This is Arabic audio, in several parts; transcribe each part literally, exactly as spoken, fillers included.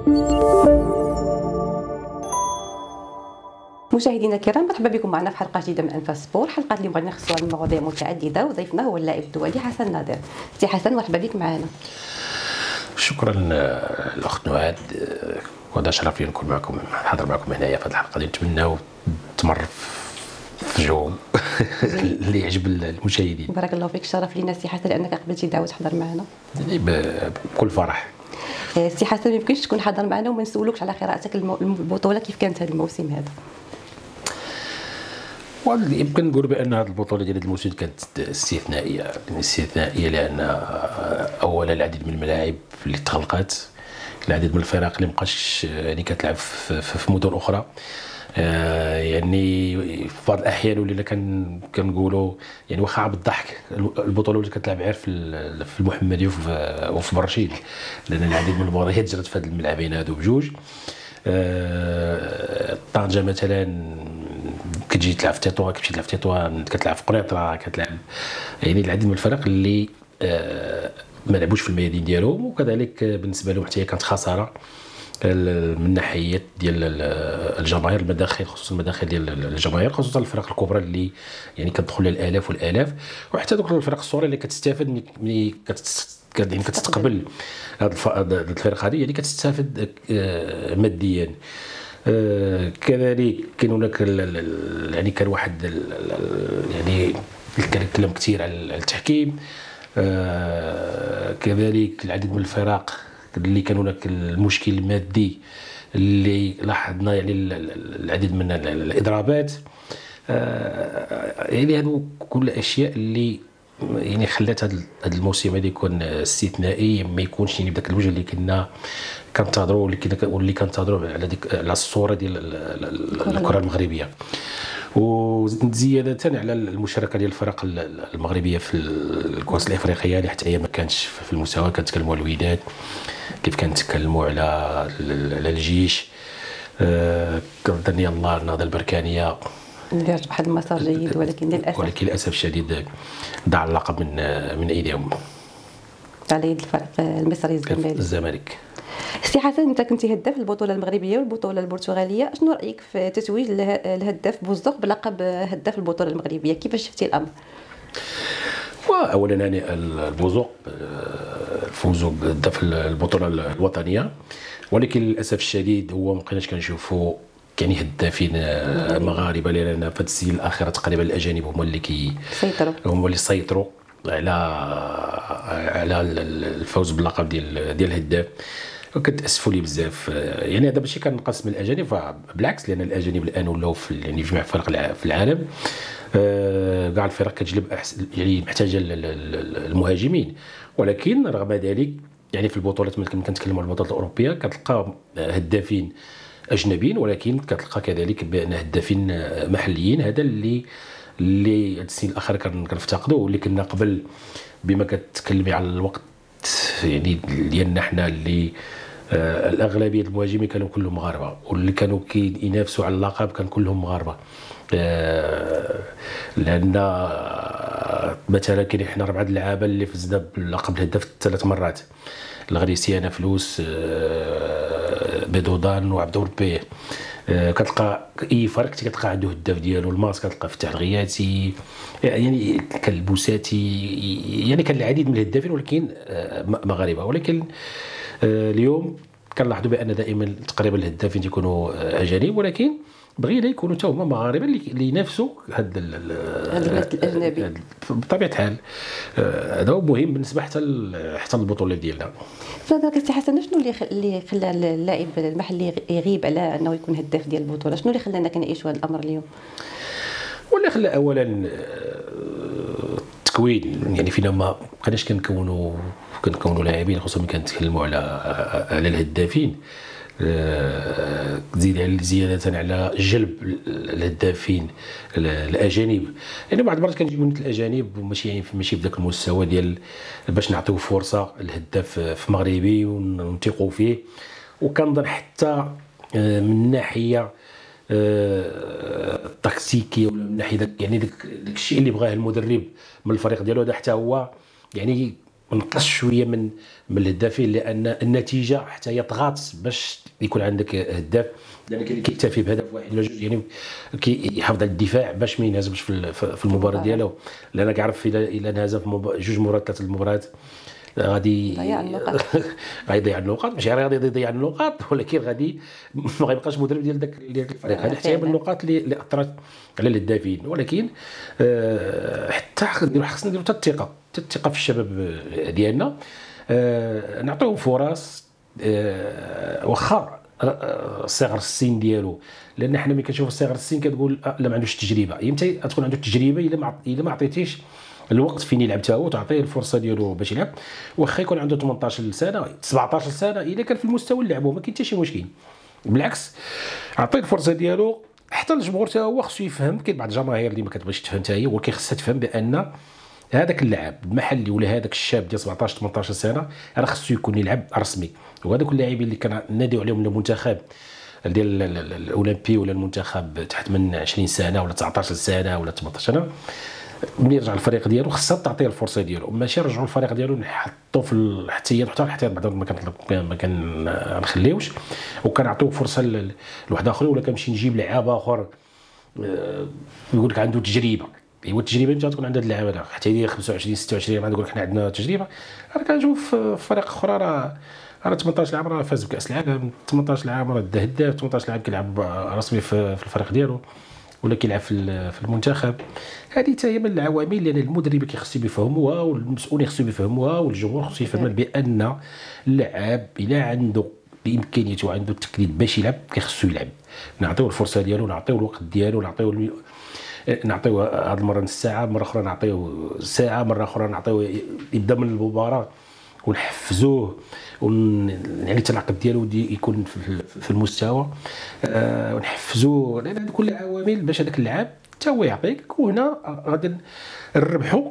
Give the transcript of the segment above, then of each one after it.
مشاهدينا الكرام، مرحبا بكم معنا في حلقه جديده من انفاس سبور. حلقه اليوم غادي نخصوها المواضيع متعدده، وضيفنا هو اللاعب الدولي حسن ناظر. سي حسن، مرحبا بك معنا. شكرا الاخت نعاد، وهذا شرف لي نكون معكم حاضر معكم هنايا في هذه الحلقه. نتمناو تمر في جو اللي يعجب المشاهدين. بارك الله فيك، شرف لينا سي حسن لانك قبلتي دعوه تحضر معنا. بكل فرح. سي حسن، ما يمكنش تكون حاضر معنا وما نسولوكش على قراءتك البطوله، كيف كانت هذا الموسم هذا؟ يمكن نقول بان هذه البطوله ديال هذا الموسم كانت استثنائيه استثنائيه لان اولا العديد من الملاعب اللي تغلقات، العديد من الفرق اللي مابقاش يعني كتلعب في, في مدن اخرى. آه يعني في بعض الاحيان ولينا كان كنقولوا يعني واخا بالضحك البطوله اللي كتلعب غير في في المحمديه وفي وفي برشيد، لان العديد من المباريات جرت في هذه الملعبين هذو بجوج. آه طنجه مثلا كتجي تلعب في تطوان، كتمشي تلعب في تطوان، كتلعب في قريطره، كتلعب يعني العديد من الفرق اللي آه ما لعبوش في الميادين ديالهم، وكذلك بالنسبه لهم حتى هي كانت خساره من ناحيه ديال الجماهير، المداخل خصوصا المداخل ديال الجماهير، خصوصا الفرق الكبرى اللي يعني كتدخل لها الالاف والالاف، وحتى دوك الفرق الصغيره اللي كتستافد ملي يعني كتستقبل هاد الفرق هذه، يعني كتستافد ماديا. آه كذلك كاين هناك يعني كان واحد يعني كان كثير على التحكيم. آه كذلك العديد من الفرق اللي كان هناك المشكل المادي اللي لاحظنا، يعني العديد من الاضرابات. آه يعني هذو كل الاشياء اللي يعني خلات هذا الموسم هذا يكون استثنائي، ما يكونش يعني بداك الوجه اللي كنا كنتظروا واللي كنا واللي كنتظروا على ديك على الصوره ديال الكره المغربيه. وزياده على المشاركه ديال الفرق المغربيه في الكؤوس الافريقيه اللي حتى هي ما كانتش في المستوى. كنتكلموا على الوداد، كيف كنتكلموا على على الجيش، آه كنظن يلاه النهضه البركانيه اللي رجع بواحد المسار جيد، ولكن للاسف ولكن للاسف الشديد ضاع اللقب من من ايديهم على يد الفريق المصري الزمالك الزمالك. سي حسن، انت كنتي هداف البطوله المغربيه والبطوله البرتغاليه، شنو رايك في تتويج الهداف بوزدوق بلقب هداف البطوله المغربيه؟ كيفاش شفتي الامر؟ اولا يعني البوزوق الفوز بهداف البطوله الوطنيه، ولكن للاسف الشديد هو ما بقيناش كنشوفوا يعني هدافين مغاربه، لان في السنين الاخيره تقريبا الاجانب هما اللي كيسيطروا هما اللي سيطروا على على الفوز باللقب ديال ديال الهداف. وكتاسفوا لي بزاف، يعني هذا ماشي كنقص من الاجانب، بالعكس، لان الاجانب الان ولاو في يعني في جميع فرق في العالم. آه كاع الفرق كتجلب يعني محتاجه المهاجمين، ولكن رغم ذلك يعني في البطولات ملي كنتكلموا على البطولات الاوروبيه كتلقى هدافين اجنبيين، ولكن كتلقى كذلك بان هدافين محليين. هذا اللي اللي هاد السنين الاخيره كنفتقدوا، واللي كنا قبل بما كتكلمي على الوقت يعني ديالنا حنا اللي آه الاغلبيه المهاجمين كانوا كلهم مغاربه، واللي كانوا كينافسوا على اللقب كان كلهم مغاربه. آه لان مثلا كاين حنا اربعه اللعابه اللي فزنا باللقب الهداف ثلاث مرات: الغريسيانه، فلوس، آه بدودان وعبد الربيه. آه كتلقى اي فرق كتلقى عنده هداف ديالو، الماس كتلقى فتح الغياتي، يعني كان البوساتي، يعني كان العديد من الهدافين ولكن آه مغاربه. ولكن آه اليوم كنلاحظوا بان دائما تقريبا الهدافين تيكونوا آه اجانب، ولكن بغينا يكونوا حتى هما مغاربه اللي ينافسوا هذا البلاد الاجنبي بطبيعه الحال. هذا هو مهم بالنسبه حتى حتى البطوله ديالنا. فهذاك سي حسن، شنو اللي اللي خلى اللاعب المحلي يغيب على انه يكون هداف ديال البطوله؟ شنو اللي خلانا كنعيشوا هذا الامر اليوم؟ واللي خلى اولا التكوين، يعني فينا ما بقيناش كنكونوا كنكونوا لاعبين، خصوصا ملي كنتكلموا على على الهدافين. تزيد على زياده على جلب الهدافين الاجانب، يعني بعض المرات كنجيبوا الاجانب ماشي يعني ماشي في ذاك المستوى ديال باش نعطيو فرصه الهداف في مغربي ونثقوا فيه. وكنظن حتى من ناحيه التكتيكيه ولا من ناحيه داك يعني داك الشيء اللي بغاه المدرب من الفريق ديالو، هذا حتى هو يعني ونقص شويه من من الهدافين، لان النتيجه حتى هي طغات باش يكون عندك هداف، لان كاين اللي كيكتفي بهدف واحد ولا جوج، يعني كيحافظ على الدفاع باش ما ينهزمش في في المباراه ديالو، لان كيعرف الا الا انهزم في جوج مرات ثلاثه المباريات غادي يضيع النقاط غيضيع النقاط، ماشي غير غادي يضيع النقاط، ولكن غادي ما غيبقاش مدرب ديال داك ديال الفريق. هذه حتى هي من النقاط اللي اللي اثرت على الهدافين. ولكن أه حتى خصنا نديروا حتى الثقه حتى الثقه في الشباب ديالنا، أه نعطيوهم فرص، أه واخا صغر السن ديالو، لان حنا ملي كنشوفوا صغر السن كتقول أه لا ما عندوش تجربه، يمتى تكون عنده تجربه الا ما الا ما عطيتيش الوقت فين يلعب حتى هو، تعطيه الفرصه ديالو باش يلعب، واخا يكون عنده ثمنطاش سنه سبعطاش سنه، الا كان في المستوى اللي لعبوا ما كاين حتى شي مشكل، بالعكس عطيه الفرصه ديالو. حتى الجمهور حتى هو خصو يفهم، كاين بعض الجماهير اللي ما كتبغيش تفهم حتى هي، ولكن خصها تفهم بان هذاك اللاعب المحلي ولا هذاك الشاب ديال سبعطاش ثمنطاش سنه راه خصو يكون يلعب رسمي. وهذوك اللاعبين اللي كناديو عليهم المنتخب ديال الاولمبي ولا المنتخب تحت من عشرين سنه ولا تسعطاش سنه ولا ثمنطاش سنه، ملي يرجع الفريق ديالو خصها تعطيه الفرصه ديالو، ماشي نرجعوا الفريق ديالو نحطوا في الاحتياط، حتى الاحتياط بعدا ما كان ما كنخليوش، وكنعطيو فرصه لواحد اخر، ولا كنمشي نجيب لعابه اخر يقول لك عنده تجربه. ايوا التجربه امتى تكون عند هاد اللعابه هذا؟ حتى هي خمسة وعشرين ستة وعشرين عام تقول لك حنا عندنا تجربه. انا كنشوف في فريق اخرى راه راه ثمنطاش عام راه فاز بكاس العالم، ثمنطاش عام راه دا هداف، ثمنطاش عام كيلعب رسمي في الفريق ديالو ولا كيلعب في في المنتخب. هذه حتى هي من العوامل اللي المدرب كيخصو يفهموها والمسؤولين خصو يفهموها والجمهور خصو يفهم بان اللاعب الا عنده بامكانيته وعنده التكنيك باش يلعب كيخصو يلعب، نعطيو الفرصه ديالو، نعطيو الوقت ديالو، نعطيو نعطيو هذه المره نص ساعه، مره اخرى نعطيو ساعه، مره اخرى نعطيو يبدا من المباراه ونحفزوه يعني التناقض ديالو دي يكون في المستوى، أه ونحفزوه، لان هذه كل عوامل باش هذاك اللاعب حتى هو يعطيك. وهنا غادي نربحوا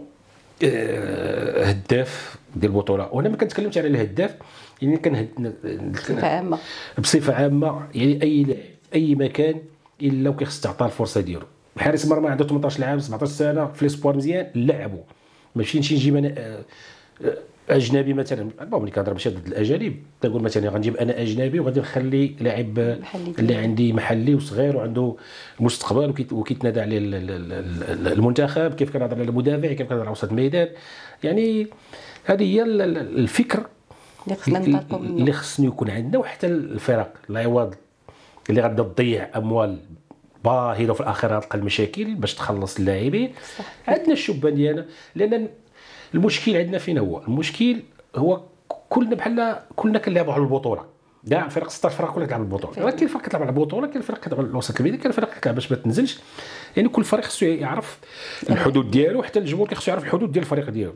أه هداف ديال البطوله. وانا ما كنتكلمش على الهداف، يعني كان بصفه عامه بصفه عامه يعني اي لاعب اي مكان الا وكيخص تعطى الفرصه ديالو. حارس المرمى عنده ثمنطاش عام سبعطاش سنه في ليسبوار مزيان لعبوا، ماشي نمشي نجيب انا أه اجنبي مثلا. المهم ملي كنهضر باش هاد الاجانب تنقول مثلا غنجيب انا اجنبي وغادي نخلي لاعب اللي عندي محلي وصغير وعنده مستقبل وكيتنادى عليه المنتخب، كيف كنهضر على المدافع، كيف كنهضر على وسط الميدان. يعني هذه هي الفكر اللي خصنا ننطلقوا منه، اللي خصني يكون عندنا. وحتى الفرق العوض اللي غادا تضيع اموال باهظه في الاخر تلقى المشاكل باش تخلص اللاعبين. عندنا الشبان ديالنا، لان المشكل عندنا فين هو؟ المشكل هو كلنا بحال كلنا كنلعبوا على البطوله، كاع الفرق ستة عشر فرق كلها كتلعب البطوله، كاين فرق كتلعب على البطوله، كاين فرق كتلعب على الوسط الميدان، كاين فرق كتلعب باش ما تنزلش. يعني كل فريق خصو يعرف الحدود ديالو، حتى الجمهور كيخصو يعرف الحدود ديال الفريق ديالو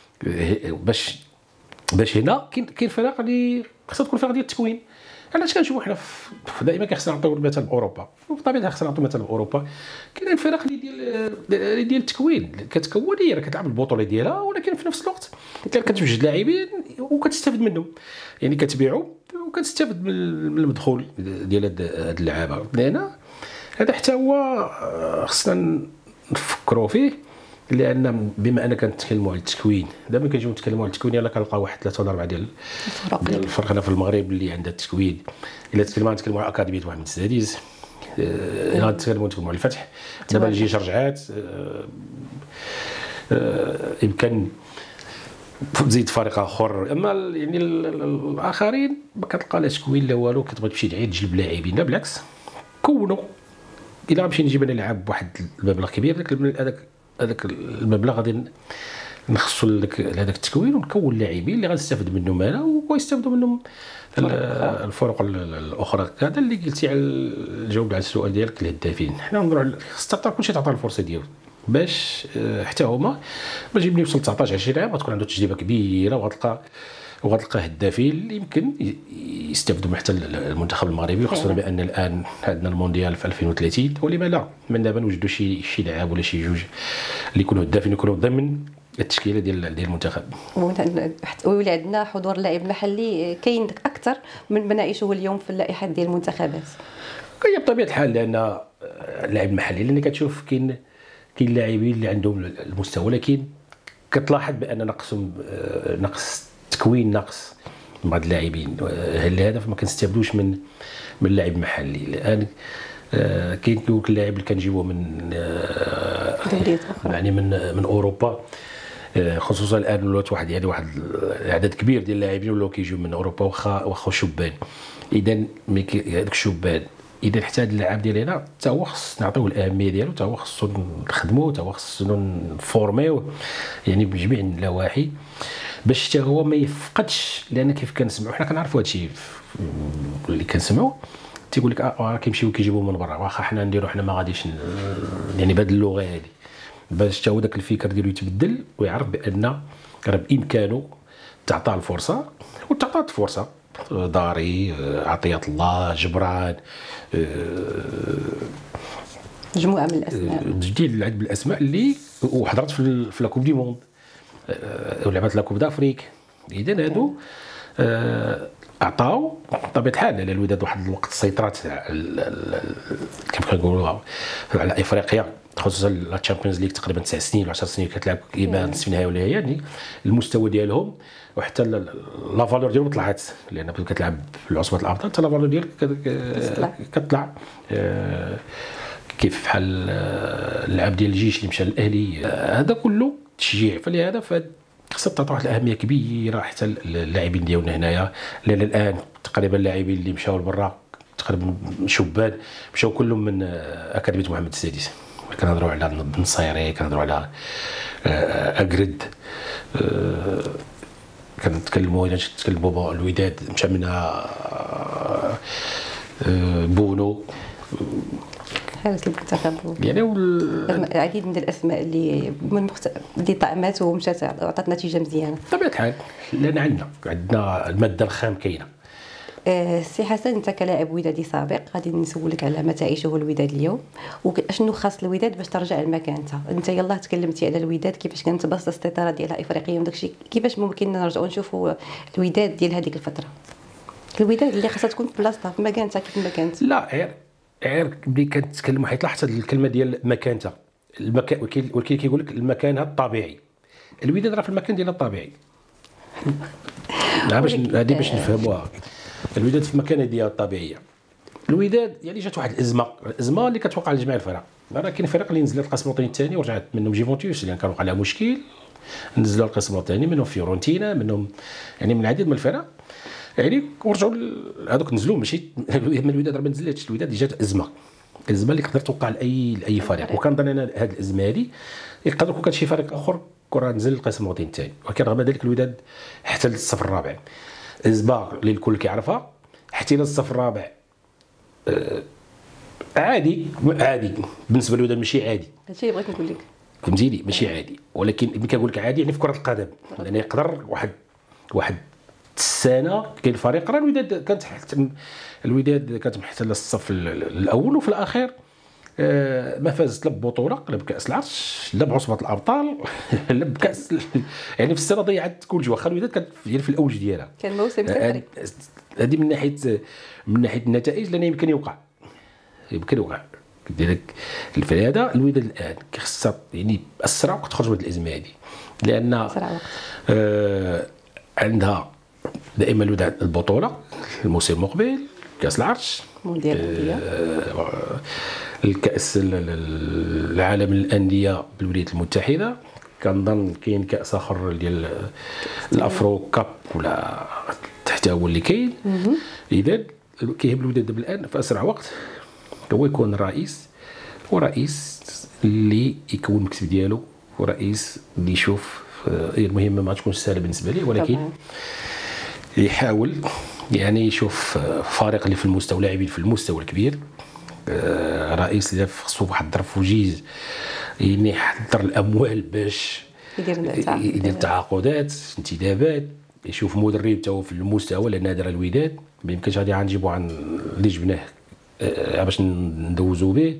باش باش هنا كاين كاين فرق اللي خصها تكون فرق ديال التكوين. علاش كنشوفوا حنا دائما كيخصنا نعطيو المثال باوروبا، وبطبيعه الحال خصنا نعطيو مثال باوروبا. كاين الفرق اللي ديال ديال التكوين كتكون هي راه كتلعب البطوله ديالها، ولكن في نفس الوقت كتوجد لاعبين وكتستافد منهم، يعني كتبيعوا وكتستافد من المدخول ديال هاد اللعابه. لان هذا حتى هو خصنا نفكروا فيه، لان بما اننا كنتكلموا على التكوين، دابا كنجيو نتكلموا على التكوين يلاه كنلقاو واحد ثلاثه ولا اربعه ديال ديال الفرق هنا في المغرب اللي عندها التكوين. الا تكلمنا نتكلموا على اكاديميه محمد السادس، الا نتكلموا نتكلموا على الفتح، دابا الجيش رجعات، يمكن تزيد فريق اخر. اما يعني الاخرين ما كتلقى لا تكوين لا والو، كتبغي تمشي تعيد تجيب لاعبين. لا بالعكس، كونوا الا غنمشي نجيب انا لاعب بواحد المبلغ كبير، هذاك هذاك المبلغ غادي نخصو لهذاك التكوين ونكون لاعبين اللي غنستافد منهم انا ويستافدوا منهم الفرق الاخرى. هذا اللي قلتي على الجواب على السؤال ديالك الهدافين. حنا نهضروا خص تعطي كلشي، تعطي الفرصه ديالو باش حتى هما باش يبني يوصل تسعطاش عشرين عام غتكون عنده تجربه كبيره، وغتلقى وغتلقى هدافين اللي يمكن يستافدوا حتى المنتخب المغربي. وخصوصا بان الان عندنا المونديال في ألفين وثلاثين، ولما لا من دابا نوجدوا شي شي لاعب ولا شي جوج اللي يكونوا هدافين يكونوا ضمن التشكيله ديال ديال المنتخب، ويولي عندنا حضور لاعب محلي كاين اكثر من بنائشه اليوم في اللائحه ديال المنتخبات. هي بطبيعه الحال، لان اللاعب المحلي لان كتشوف كاين كاين لاعبين اللي عندهم المستوى، ولكن كتلاحظ بان نقصهم نقص تكوين نقص بعض اللاعبين. الهدف ما كنستافدوش من من لاعب محلي الان. آه كاين كيقول لك اللاعب اللي كنجيبوه من آه دوريات اخرى يعني من من اوروبا، آه خصوصا الان ولات واحد يعني واحد عدد كبير ديال اللاعبين ولاو كيجيو من اوروبا واخا واخا شبان. اذا هذوك الشبان اذا حتى هذا اللاعب ديالنا حتى هو خص نعطيوه الاهميه ديالو، حتى هو خصو نخدموه، حتى هو خصنا نفورميوه يعني بجميع النواحي باش حتى هو ما يفقدش. لان كيف كنسمعوا حنا كنعرفوا هادشي اللي كنسمعوا تيقول لك اه كيمشيو كيجيبوا من برا، واخا حنا نديروا حنا ما غاديش يعني بهذه اللغه هذه، باش حتى هو داك الفكر ديالو يتبدل ويعرف بان راه بامكانه تعطى الفرصه وتعطات الفرصه. داري، عطية الله، جبران، مجموعه من الاسماء جديد العدد من الاسماء اللي وحضرت في في لاكوب دي موند ولعبات لاكوب دافريك. اذا هادو اعطاو بطبيعه الحال على الوداد واحد الوقت السيطرات كيف كنقولوا على افريقيا، خصوصا لا تشامبيونز ليغ تقريبا تسع سنين ولا عشر سنين كتلعب كيما نصف نهائي ولا يعني المستوى ديالهم وحتى لا فالور ديالهم طلعت، لان كتلعب في العصبات الابطال حتى لا فالور ديالك كتطلع. كيف بحال اللعب ديال الجيش اللي مشى للاهلي، هذا كله تشجيع. فلهذا خصها تعطي واحد الاهميه كبيره حتى اللاعبين ديالنا هنايا، لان الان تقريبا اللاعبين اللي مشاو لبرا تقريبا شبان مشاو كلهم من اكاديميه محمد السادس. كنهضروا على النصيري، كنهضروا على اكرد، كنتكلموا الا تكلموا الوداد مشى منها بونو حارس المنتخب يعني العديد من الاسماء اللي من مخت... اللي طعمات ومشات وعطات نتيجه مزيانه بطبيعه الحال. لان عندنا عندنا الماده الخام كاينه. أه سي حسن، انت كلاعب ودادي سابق غادي نسولك على ما تعيشه الوداد اليوم وشنو خاص الوداد باش ترجع لمكانتها. انت يلاه تكلمتي على الوداد كيفاش كانت بسط السيطره ديالها افريقيا وداكشي، كيفاش ممكن نرجعوا نشوفوا الوداد ديال هذيك الفتره، الوداد اللي خاصها تكون في بلاصتها في مكانتها كيف ما كانت؟ لا غير غير ملي كنتكلموا حيت لاحظت الكلمه ديال مكانتها، المكان ولكن كيقول لك المكان الطبيعي. الوداد راه في المكان ديالها الطبيعي. لا باش هذه باش نفهموها، الوداد في المكان ديالها الطبيعيه. الوداد يعني جات واحد الازمه، الازمه اللي كتوقع لجميع الفرق. راه كاين فرق اللي نزلت القسم الوطني الثاني ورجعت، منهم جيفونتوس اللي كان وقع لها مشكل نزلوا القسم الوطني، منهم فيورنتينا، منهم يعني من العديد من الفرق يعني ورجعوا هذوك نزلوا. ماشي من الوداد راه ما نزلتش، الوداد جات ازمه، الازمه اللي تقدر توقع لاي لاي فريق. وكنظن انا هذه الازمه هذه يقدر يكون كان شي فريق اخر كره نزل القسم الوطني الثاني، ولكن رغم ذلك الوداد حتى للصف الرابع ازمه اللي الكل كيعرفها، حتى للصف الرابع آه عادي عادي بالنسبه للوداد، ماشي عادي. هادشي اللي بغيت نقول لك، فهمتيني؟ ماشي عادي، ولكن ملي كنقول لك عادي يعني في كره القدم، لان يقدر واحد واحد السنه كاين فريق راه الوداد كانت حتى الوداد كانت محتله الصف الاول وفي الاخير آه ما فازت لا ببطوله لا بكاس العرش لا بعصبه الابطال لا بكاس يعني في السنه ضيعت كل شيء. واخا الوداد كانت يعني في الاوج ديالها، كان موسم سفري. هذه من ناحيه من ناحيه النتائج، لان يمكن يوقع يمكن يوقع ديالك الفريق هذا. الوداد الان كيخصها يعني اسرع وقت تخرج من الازمه هذه، لان اسرع وقت آه عندها دائما الوداد البطوله الموسم المقبل، كاس العرش، مونديال آه الكاس العالم للانديه بالولايات المتحده، كنظن كاين كاس اخر ديال الافرو كاب ولا حتى هو اللي كاين. اذا كيهب الوداد دابا الان في اسرع وقت هو يكون الرئيس، ورئيس اللي يكون المكتب ديالو، ورئيس اللي يشوف المهمه ما تكونش سهله بالنسبه ليه، ولكن طبعا يحاول يعني يشوف فريق اللي في المستوى، لاعبين في المستوى الكبير، رئيس اللي خصو واحد الظرف وجيز يعني يحضر الاموال باش يدير تعاقدات انتدابات، يشوف مدرب تا هو في المستوى، لان هذا الوداد ما يمكنش غادي غنجيبو عن اللي جبناه باش ندوزو به.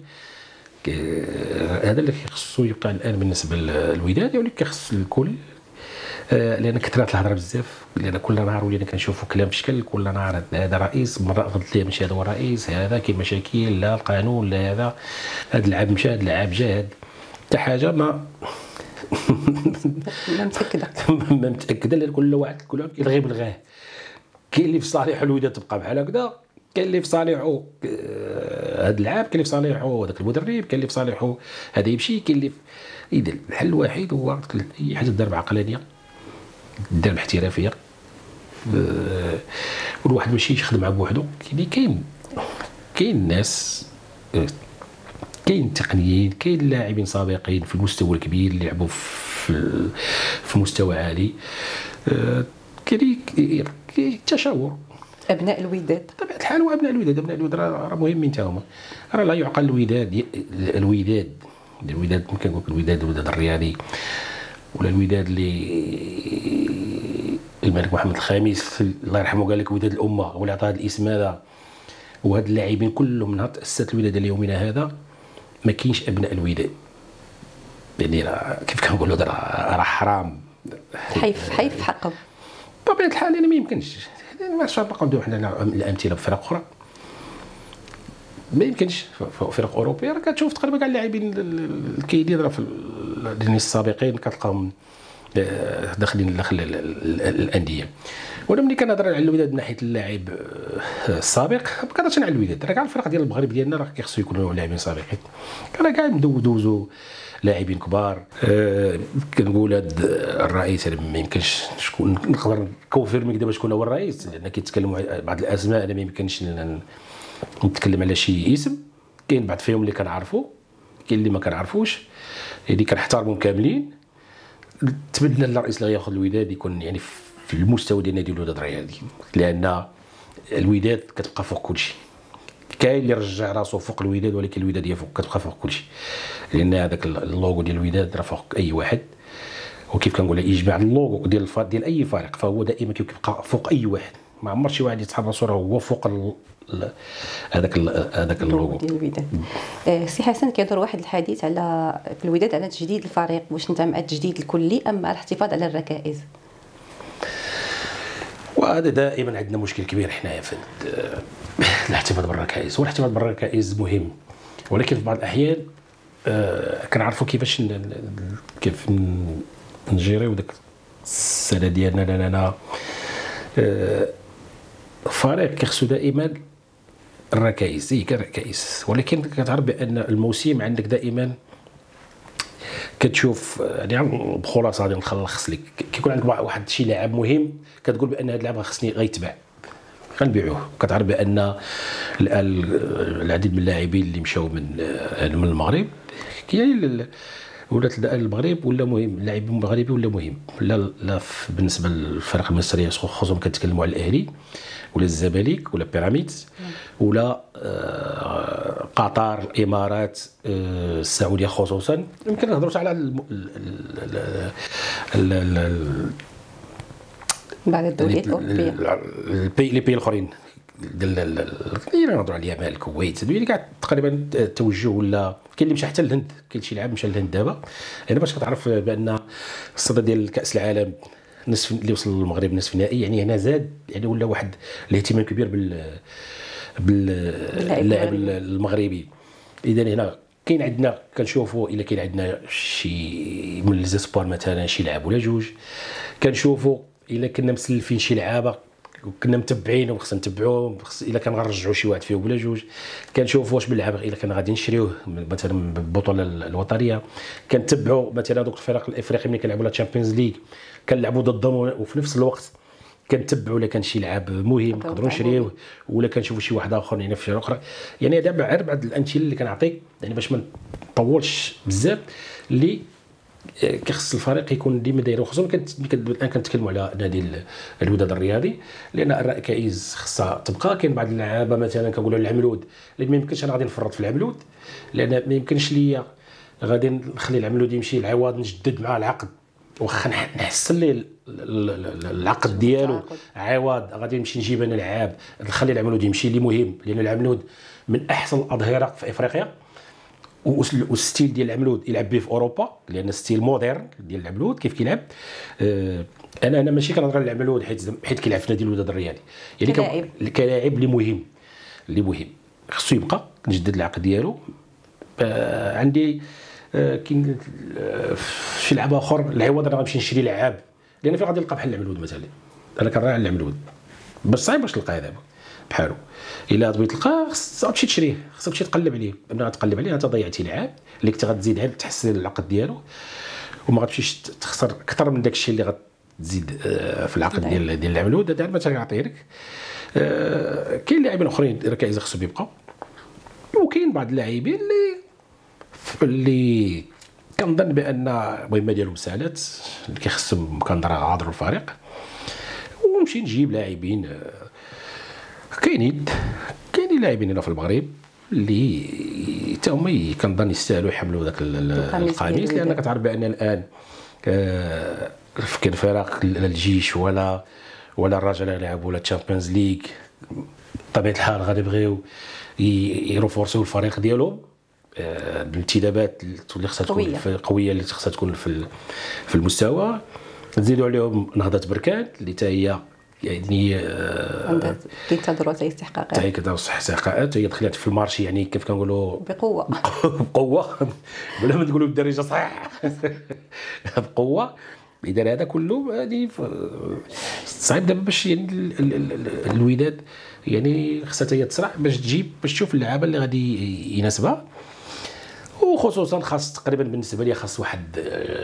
هذا اللي خصو يبقى الان بالنسبه للوداد، يعني كيخص الكل، لان كثرات الهضره بزاف، لان كل نهار ولينا كنشوفوا كلام في شكل، كل نهار هذا رئيس، مره غلط ليه ماشي هذا هو الرئيس، هذا كاين مشاكل، لا القانون لا هذا، هذا اللعاب مشى هذا اللعاب جا، حتى حاجه ما ما متاكده ما متاكده، لان كل واحد كل واحد كيلغي بلغاه. كاين اللي في صالح الوداد تبقى بحال هكذا، كاين اللي في صالحه هذا اللاعب، كاين اللي في صالحه هذاك المدرب، كاين اللي في صالحه هذا يمشي، كاين اللي اذا الحل الوحيد هو اي حاجه دار بعقلانيه، دار باحترافيه، والواحد ماشي يخدم بوحدو. كاين كاين ناس، كاين تقنيين، كاين لاعبين سابقين في المستوى الكبير اللي لعبوا في في مستوى عالي، كاين التشاور. ابناء الوداد بطبيعه الحال، وابناء الوداد ابناء الوداد راه مهمين حتى هما. راه لا يعقل الوداد الوداد الوداد ممكن نقول الوداد الوداد الرياضي، ولا الوداد اللي الملك محمد الخامس الله يرحمه قال لك وداد الامه، ولا عطى هذا الاسم هذا. وهاد اللاعبين كلهم من تاسست الوداد ليومنا هذا ما كاينش ابناء الوداد، يعني راه كيف كنقولوا راه حرام، حيف حيف حقهم بطبيعه الحال. يعني ما يمكنش، ما شاء الله نديرو حنا الامثله بفرق اخرى، ما يمكنش. فرق اوروبيه راه كتشوف تقريبا كاع اللاعبين الكاينين راه في السابقين كتلقاهم داخلين داخل الانديه. وانا ملي كنهضر على الوداد من ناحيه اللاعب السابق ما كنهضرش على الوداد، راه كاع الفرق ديال المغرب ديالنا راه كيخصو يكونوا لاعبين سابقين، راه كاع ندوزوا لاعبين كبار. أه كنقول هذا الرئيس ما يمكنش شكون نقدر نكونفيرمي دابا شكون هو الرئيس، لان كيتكلموا بعض الاسماء انا ما يمكنش نتكلم على شي اسم. كاين بعض فيهم اللي كنعرفوا، كاين اللي ما كنعرفوش، اللي كنحترمهم كاملين. نتمنى الرئيس اللي غياخذ الوداد يكون يعني في المستوى ديال نادي الوداد الرياضي، لان الوداد كتبقى فوق كل شيء. كاين اللي رجع راسو فوق الوداد، ولكن الوداد هي فوق كتبقى فوق كل شيء، لان هذاك اللوغو ديال الوداد راه فوق اي واحد. وكيف كنقول اجماع اللوغو ديال الفريق ديال اي فريق فهو دائما كيبقى فوق اي واحد، ما عمر شي واحد يتحط راسو راه هو فوق هذاك هذاك اللوغو ديال الوداد. آه سي حسن، كيدور واحد الحديث على في الوداد على تجديد الفريق، واش انت مع التجديد الكلي ام مع الاحتفاظ على الركائز؟ وهذا دائما عندنا مشكل كبير حنايا في الاحتفاظ بالركائز. والاحتفاظ بالركائز مهم، ولكن في بعض الاحيان آه كنعرفوا كيفاش كيف نجيريو داك السنه ديالنا، لاننا آه فريق كيخصو دائما الركائز، هي كركائز. ولكن كتعرف بان الموسم عندك دائما كتشوف، يعني بخلاصه غادي نخلص لك، كيكون عندك واحد شي لاعب مهم كتقول بان هذا اللاعب خصني غيتباع غنبيعوه. كتعرف بان العديد من اللاعبين اللي مشاو من من المغرب كاين ولات المغرب ولا مهم، اللاعب المغربي ولا مهم، لا لا بالنسبه للفرق المصريه خصوصا كنتكلموا على الاهلي ولا الزمالك ولا بيراميدز ولا آه قطر، الامارات، آه السعوديه خصوصا. يمكن نهضروا على بعض الدوريات الاوروبيه، البي لي بي الاخرين ديال نهضروا على اليمن، الكويت، اللي كاع تقريبا التوجه ولا كاين اللي مشى حتى للهند، كاين شي لاعب مشى للهند دابا. يعني باش كتعرف بان الصدى ديال كاس العالم نصف اللي وصل للمغرب نصف النهائي، يعني هنا زاد، يعني ولا واحد الاهتمام كبير بال باللاعب المغربي. اذا هنا كاين عندنا كنشوفوا الا كاين عندنا شي من ليزيسبوار مثلا شي لاعب ولا جوج، كنشوفوا الا كنا مسلفين شي لعابه وكنا متبعين وخصنا نتبعوهم، الا كان غنرجعوا شي واحد فيهم ولا جوج، كنشوفوا واش باللعب الا كان غادي نشريوه مثلا بالبطوله الوطنيه، كنتبعوا مثلا دوك الفرق الافريقيه ملي كنلعبوا لا تشامبيونز ليغ كنلعبوا ضدهم، وفي نفس الوقت كنتبعوا الا كان شي لعاب مهم نقدروا نشريوه، ولا كنشوفوا شي واحد اخر يعني في شي اخرى. يعني هذا غير بعض الامثله اللي كنعطيك، يعني باش ما نطولش بزاف، اللي كيخص الفريق يكون ديما داير. خصوصا الان كنتكلموا على نادي الوداد الرياضي، لان الركائز خصها تبقى. كاين بعض اللعابه مثلا كنقولوا العملود، لان ما يمكنش انا غادي نفرط في العملود، لان ما يمكنش ليا غادي نخلي العملود يمشي العوض نجدد معاه العقد، واخا نحسن ليه العقد ديالو عوض غادي نمشي نجيب انا لعاب، نخلي العملود يمشي اللي مهم، لان العملود من احسن الاظهره في افريقيا، والستيل ديال العملود يلعب به في اوروبا، لان ستيل مودرن ديال العملود كيف كيلعب. أه انا انا ماشي كنهضر على العملود حيت حيت كيلعب في نادي الوداد الرياضي، يعني كلاعب كلاعب اللي مهم اللي مهم خصو يبقى نجدد العقد ديالو. أه عندي كاين شي لعب اخر العوض انا غنمشي نشري لعاب، لان فين غادي نلقى بحال العملود مثلا، انا كنراعي على العملود بس صعيب باش تلقاه دابا بحالو. الا بغيت تلقاه خصك تمشي تشريه، خصك تمشي تقلب عليه، ملي غتقلب عليه انت ضيعتي لعاب اللي كنت غتزيد عاد تحسن العقد ديالو، وما غتمشيش تخسر اكثر من داك الشيء اللي غتزيد في العقد ديال ديال العملود. هذا ما تيعطيه لك. كاين لاعبين اخرين ركائز خصهم يبقاو، وكاين بعض اللاعبين اللي اللي كنظن بان المهمه ديالهم سالات، اللي كيخصهم كنظن غادروا الفريق، ونمشي نجيب لاعبين. كاينين كاينين لاعبين هنا في المغرب اللي حتى هما كنظن يستاهلوا يحملوا ذاك القميص، لان كتعرف بان الان كاين فرق الجيش ولا ولا الرجاء يلعبوا ولا تشامبيونز ليغ، بطبيعه الحال غادي يبغيو يرفورسيو الفريق ديالهم بالانتدابات اللي خصها تكون قويه، اللي خصها تكون في في المستوى. نزيدوا عليهم نهضه بركان اللي حتى هي يعني عندها كينتظروا حتى استحقاقات، حتى هي كتدور استحقاقات، هي دخلت في المارشي يعني كيف كنقولوا بقوه بقوه بلا ما تقولوا بالدارجه صح بقوه. اذا هذا كله يعني صعيب دابا باش يعني الوداد يعني خصها هي تسرع باش تجيب باش تشوف اللعابه اللي غادي يناسبها، وخصوصا خاص تقريبا بالنسبه لي خاص واحد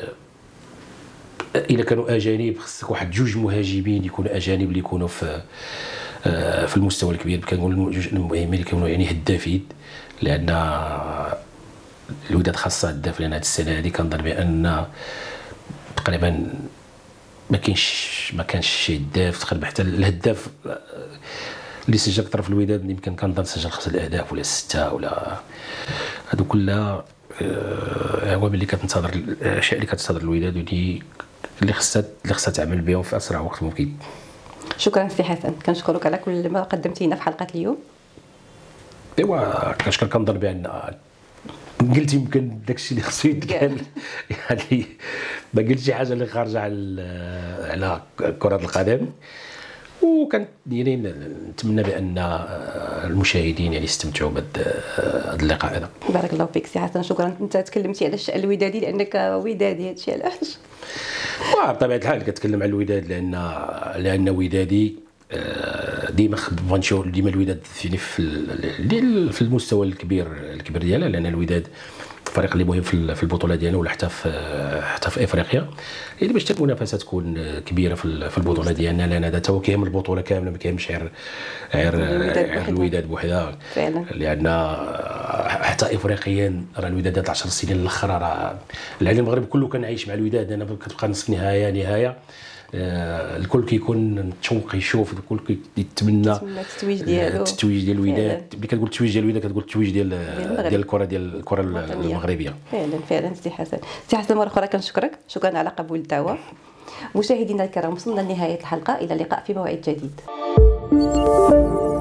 الا كانوا اجانب خصك واحد جوج مهاجمين يكونوا اجانب اللي يكونوا في في المستوى الكبير، كنقول جوج المهاجمين اللي يكونوا يعني هدافين، لان الوداد خاصه هداف، لان هذه السنه هذه كنظن بان تقريبا ما كاينش ما كانش شي هداف تقريبا، حتى الهداف اللي سجل اكثر في الوداد يمكن كنظن سجل خمسه الاهداف ولا سته، ولا هادو كلها عوامل اللي كتنتظر الاشياء اللي كتنتظر الوداد واللي اللي خصها اللي خصها تعمل بهم في اسرع وقت ممكن. شكرا سي حسن، كنشكرك على كل ما قدمتي لنا في حلقه اليوم. ايوا كنشكر، كنظن بان قلت يمكن داكشي اللي خصو يتقال يعني ما قلتش شي حاجه اللي خارجه على على كره القدم، وكان يعني نتمنى بان المشاهدين يعني يستمتعوا بهذا اللقاء هذا. بارك الله فيك سي حسن، شكرا. انت تكلمتي على الشأن الودادي لانك ودادي، هادشي علاش؟ بطبيعه الحال كتكلم على الوداد لان لان ودادي ديما غنشوف ديما الوداد يعني في في المستوى الكبير الكبير ديالها، لان الوداد الفريق اللي مهم في البطوله ديالنا ولا حتى في حتى في افريقيا، يعني باش المنافسه تكون كبيره في البطوله ديالنا، لان هذا تا هو كيهم البطوله كامله، ما كيهمش غير غير الوداد بوحدها فعلا، لان حتى افريقيا راه الوداد هاد عشر سنين الاخر راه العالم المغرب كله كان عايش مع الوداد، انا كتبقى نصف نهايه نهايه آه الكل كيكون متشوق يشوف، الكل كيتمنى التتويج ديالو التتويج ديال الوداد. ملي كتقول التتويج ديال الوداد كتقول التتويج ديال ديال الكره ديال الكره المغربيه. فعلا فعلا سي حسن. سي حسن مره اخرى كنشكرك، شكرا على قبول الدعوه. مشاهدينا الكرام وصلنا لنهايه الحلقه، الى اللقاء في موعد جديد.